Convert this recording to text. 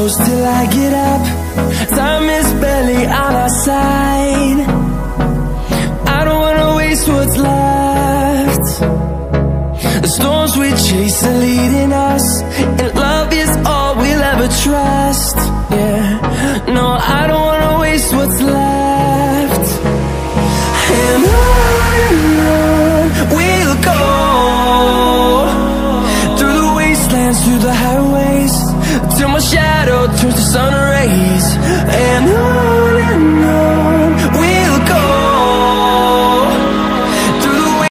close till I get up. Time is barely on our side. I don't wanna waste what's left. The storms we chase are leading us, and love is all we'll ever trust. Yeah, no, I don't wanna waste what's left. And on we'll go, through the wastelands, through the highways, till my shadow